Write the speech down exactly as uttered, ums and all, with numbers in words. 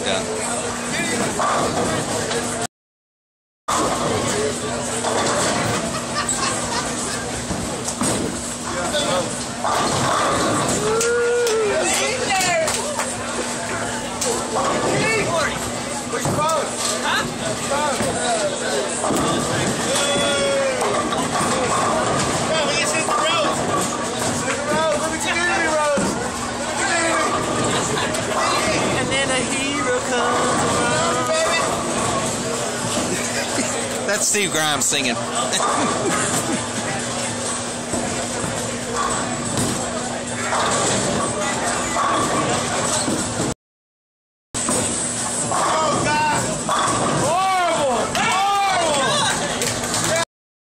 done. Where's your phone? Huh? Phone. Come on, we can hit the road. Hit the road. Let me community road. Let me community. And then a hero comes around. Baby. That's Steve Grimes singing.